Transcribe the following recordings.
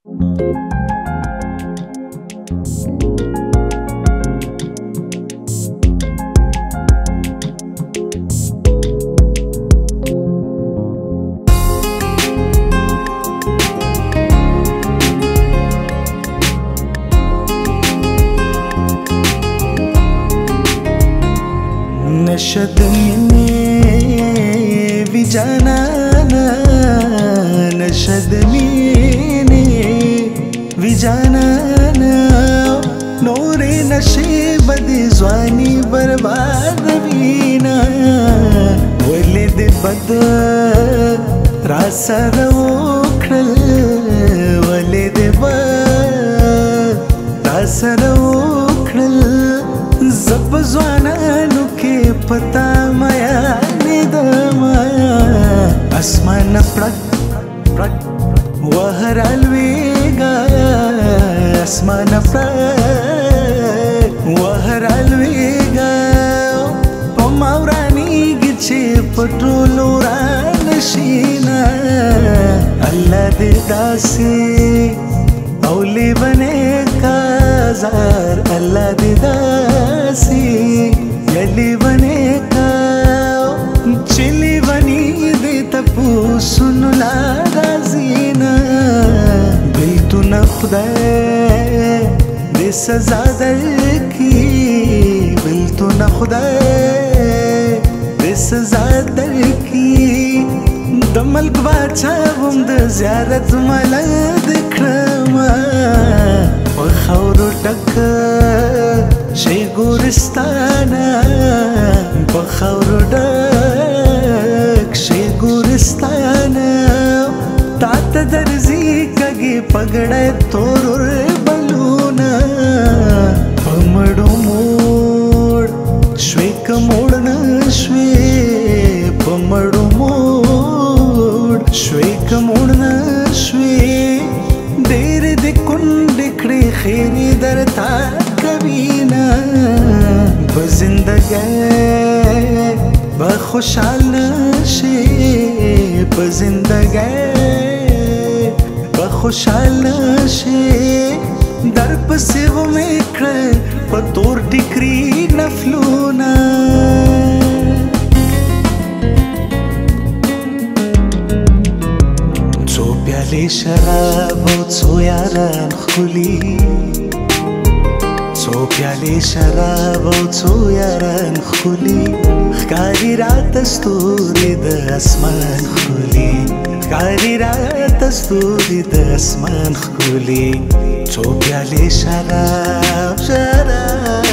नशद में भी जाना ना, नशद में भी जाना ना, नूरे नशे बदी ज़वानी बर्बाद बीना वलिद बद रासर उखल वलिद बद रासर उखल जब ज़वानानु के पता माया निदमा आसमान प्रक प्रक वहरल वेगा आसमान प्रक वहरल वेगा पमावरानी गिचे पटोलो रानशीना अल्लाह दे दासी औली बने काजार अल्लाह दे दासी यली बने का चिली बनी दे तपू सुन ला राजीना बिल तू न खुदा दे सजा दर की बिल तू न खुदा दे सजा दर की दमल बाचा बुंद ज़ियारत मला दिखरमा पखाउरो टक शे गुरिस्ताना पखाउरो टक शे गुरिस्ताना तात दर्जी कगे पगड़े तोरुर बलूना पमड़ो मोड़ श्वेक मोड़न श्वे पमड़ो मोड़ श्वेक मोड़न श्वे देर दे कुंडिकड़े खेरी दरता कबीना बजिंदगे बखुशाल नशे बजिंदगे बखुशाल नशे दर्प से वो मेकर पतोर टिकरी नफलूना प्याले शराब छो यारान खुली छो प्याले शराब छो यारान खुली कारी रात स्तूरी द आसमान खुली कारी रात स्तूरी द आसमान खुली छो प्याले शराब शराब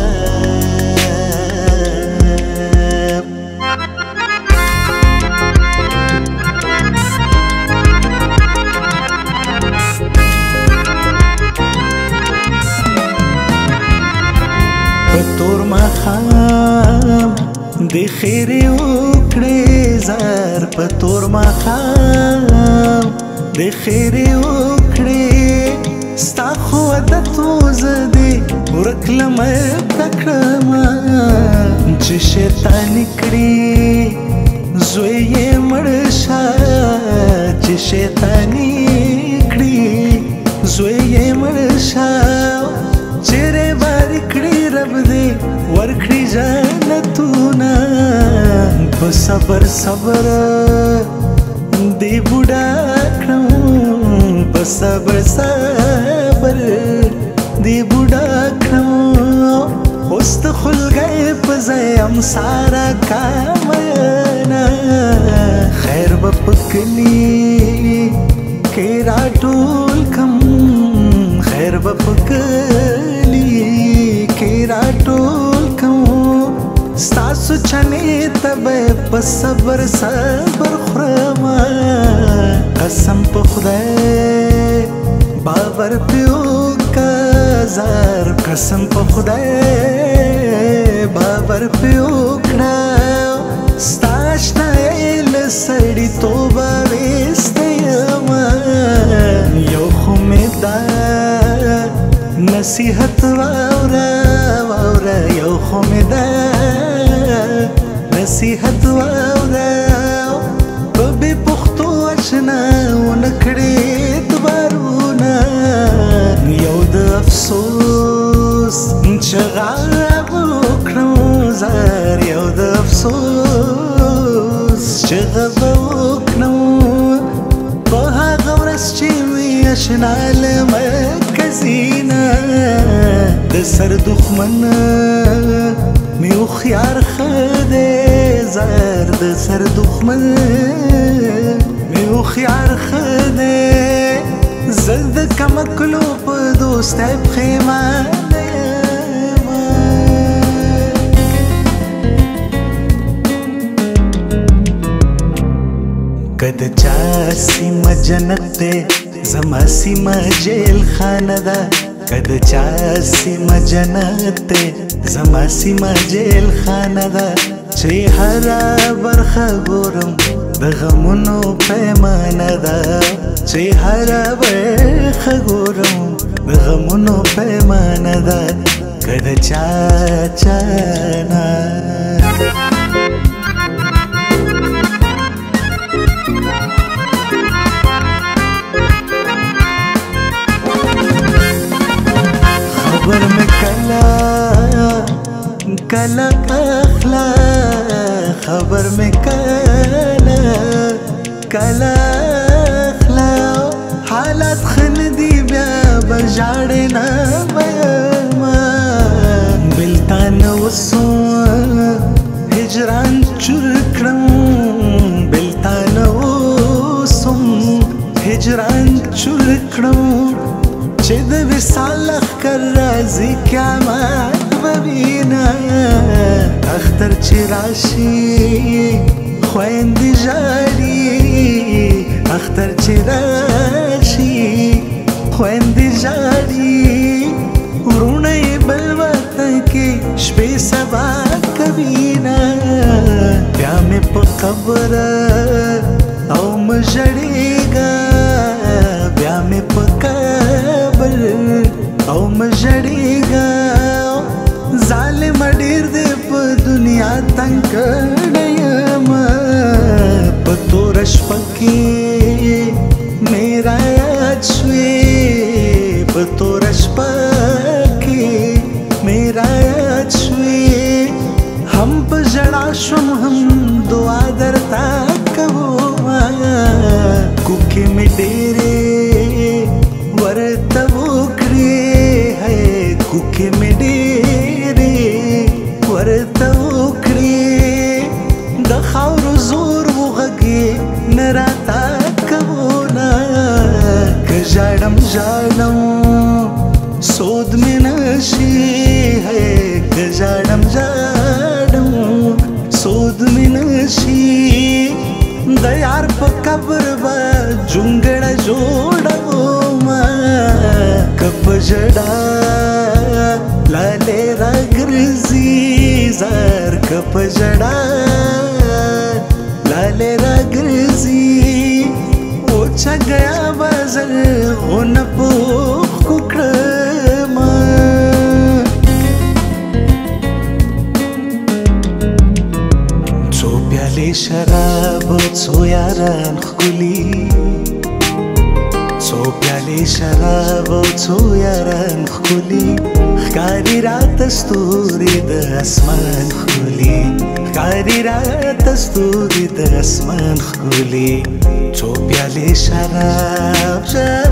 पतोर माखाम दे खेरे उखड़े जार पतोर माखाम दे खेरे उखड़े स्ताखो अदतो जदे उरकलम तकरमा च शैतान निकड़ी ज़ोये मड़शा च शैतान निकड़ी ज़ोये मड़शा चेरे बारिकड़ी रब दे वरखड़ी जानतूना बसबर सबर दे बुढ़ा क्रम बसबर सबर दे बुढ़ा क्रम उस्त खुल गए पज़े हम सारा कामना खैर बपकली के राटूल कम खैर बपकली केरा टोल कमो स्तासु छने तबे पसबर सबर खुरमा कसम पे खुदाए बाबर पियो काजार कसम पे खुदाए बाबर पियो खड़ा स्ताशना एल सड़ी तोबा वेस्तयमा यो खुमेदा नसीहत वावरा वावरा यो खुमेदा नसीहत वावरा बे पुख्तो अशना उनखड़े दोबारूना ناشنا لمرکزینا د سر دښمن می خيار خده زار د سر دښمن می خيار خده زد کمکلو په دوست پخیمانه کد چا سیمه جنت ده زما سیمه جیل خانه ده کد چا سیمه جنت ده زما سیمه جیل خانه ده چې هر برخه ګورم د غمونو پیمانه ده چې هر برخه ګورم د غمونو پیمانه ده کد چا چانا خبر میں کلا اخلا خبر میں کلا اخلا حالات خندی بیا بجاڑے نا بلتان وسو هجران چرکڑم بلتان وسو هجران چرکڑم چې د وصال کر راځي قیامت ببینا اختر چې راشي خويندې جاړي اختر چې راشي خويندې جاړي ورونه بل وطن کې شپې سبا کبینا بیا مې په قبر او مجړېږه بیا مې په او مجړېږه ظالم ډېر دې په دنیا تنګ کړی یم په توره شپه کې میرا یاد شوې په توره شپه کې میرا یاد شوې هم په ژړا شوم هم دعا درته کوم کوکې مې ډېرې ورته کوکې مې ډېرې ورته وکړې د خاورو زور وغږې نه راته کوونه که ژاړم سود مې نشي که ژاړم سود مې نشي د یار په قبر به جونګړه جوړوم که په ژړا लाले रागरजी जार कप जड़ा लाले रागरजी ओछा गया बाजर होन पोख कुकड़मा छो प्याले शराब छो यारान खुली छो प्याले शराब छो यारान खुली ښکاری رات ستوري د اسمان ښکلي ښکاری رات ستوري د اسمان ښکلي څو پیالې شراب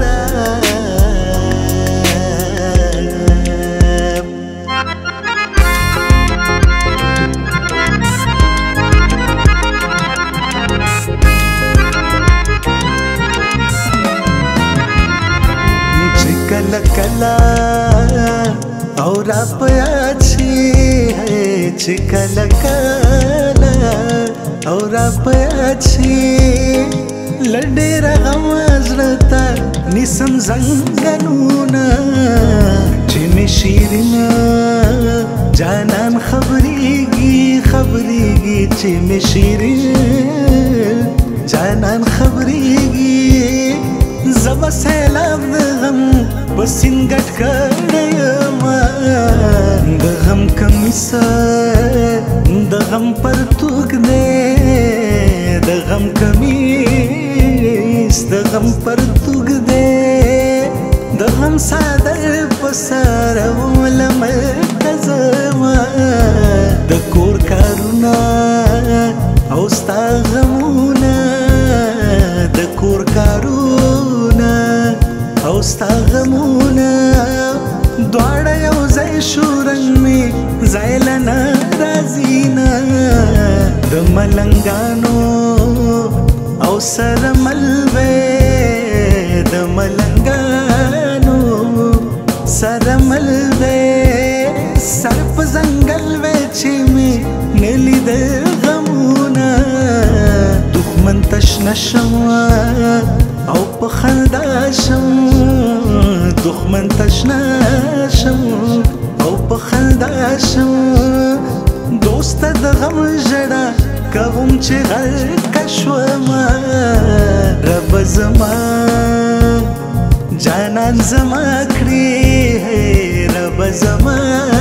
چې کله کله और आप अच्छी है चिकला काला और आप अच्छी लड़े रगम अजरता निसम जंगनूना चिमी शीरना जानन खबरीगी चिमी शीरिन जानन खबरीगी जब सैलाब गम बसिंगट कड़यमा د غم کمیسه د غم پرتوګ دی د غم کمیس د غم پرتوګ دی د غم صادر په سر ولمتزما د کور کارونه او ستا غمونه د کور کارونه سره ملوي د ملنګانو سره ملوي سر په زنګل وې چې می نلی د غمونه دښمن تشنه شم او په خندا شم دښمن تشنه شم او په خندا شم دوست د غم ژړا کوم چې غرق شوم رب زما جانان زما کړی رب زما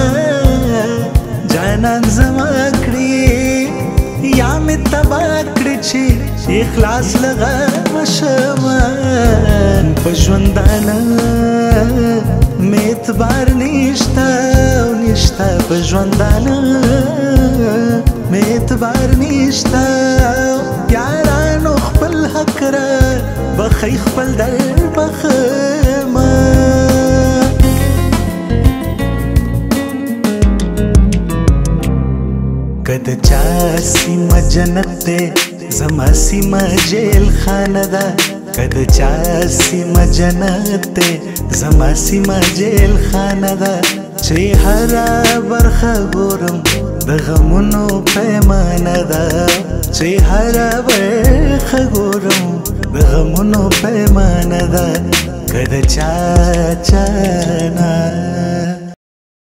جانان زما کړی یا می تبا کړی چې اخلاص لغا مشم په ژوندانه می اعتبار نشتا او نشتا په ژوندانه می اعتبار نشتا یارانو خپل حق را بخی خپل در بخما کده چا سیمه جنت ده زما سیمه جیل خانه ده کده چا سیمه جنت ده زما سیمه جیل خانه ده چې هر برخه ګورم د غمونو پیمانه ده چې هر برخه ګورم د غمونو پیمانه ده کده چا چانا